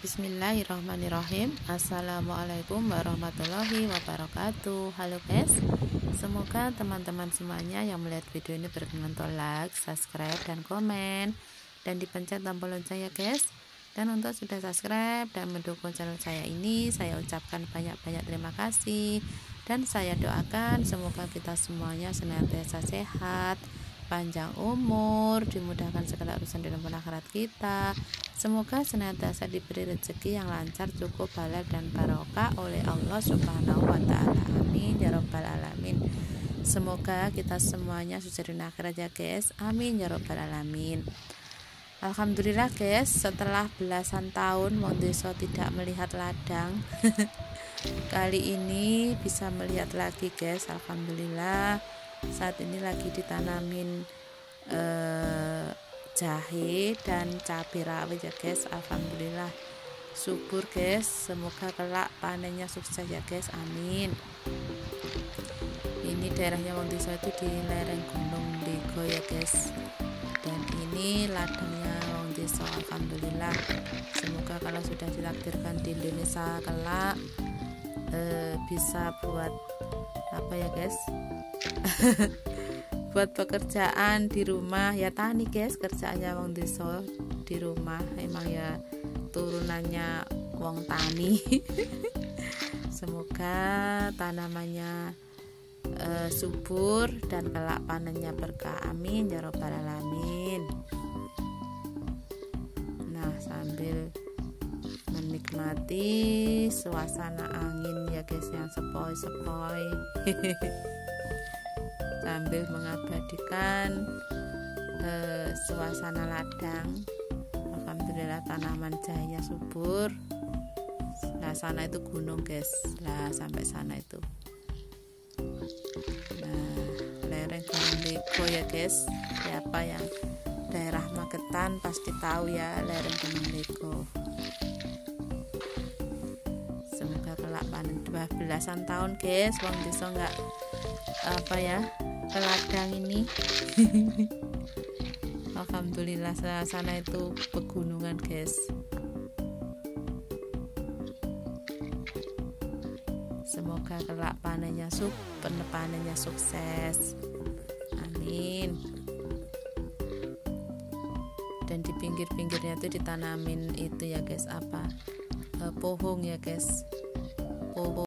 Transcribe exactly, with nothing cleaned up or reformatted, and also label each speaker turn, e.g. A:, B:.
A: Bismillahirrahmanirrahim. Assalamualaikum warahmatullahi wabarakatuh. Halo guys, semoga teman-teman semuanya yang melihat video ini berkenan untuk like, subscribe, dan komen, dan dipencet tombol lonceng ya guys. Dan untuk sudah subscribe dan mendukung channel saya ini, saya ucapkan banyak-banyak terima kasih. Dan saya doakan semoga kita semuanya senantiasa sehat, panjang umur, dimudahkan segala urusan dalam akhirat kita. Semoga senantiasa diberi rezeki yang lancar, cukup, halal, dan barokah oleh Allah Subhanahu wa Ta'ala. Amin ya Rabbal Alamin. Semoga kita semuanya sukses di akhirat ya guys. Amin ya Rabbal Alamin. Alhamdulillah guys, setelah belasan tahun Wong Deso tidak melihat ladang, kali ini bisa melihat lagi guys. Alhamdulillah, saat ini lagi ditanamin eh, jahe dan cabai rawit ya guys. Alhamdulillah subur guys, semoga kelak panennya sukses ya guys, amin. Ini daerahnya Wong Deso itu di lereng Gunung Lego ya guys, dan ini ladangnya Wong Deso. Alhamdulillah, semoga kalau sudah ditakdirkan di Indonesia kelak eh, bisa buat apa ya guys buat pekerjaan di rumah ya, tani guys, kerjaannya Wong Deso di rumah, emang ya turunannya wong tani. Semoga tanamannya uh, subur dan kelak panennya berkah, amin ya Rabbal Alamin. Nah, sambil menikmati suasana angin ya guys yang sepoi-sepoi sambil mengabadikan eh, suasana ladang. Alhamdulillah tanaman jahenya subur. Nah, sana itu gunung guys, lah sampai sana itu nah lereng Gunung Lego ya guys. Siapa yang daerah Magetan pasti tahu ya lereng Gunung Lego. Semoga kelak panen. Dua belasan tahun guys Wong Deso nggak apa ya ke ladang ini. Alhamdulillah sana itu pegunungan guys. Semoga kelak panennya sub panennya sukses, amin. Dan di pinggir-pinggirnya itu ditanamin itu ya guys, apa eh, pohon ya guys, pohon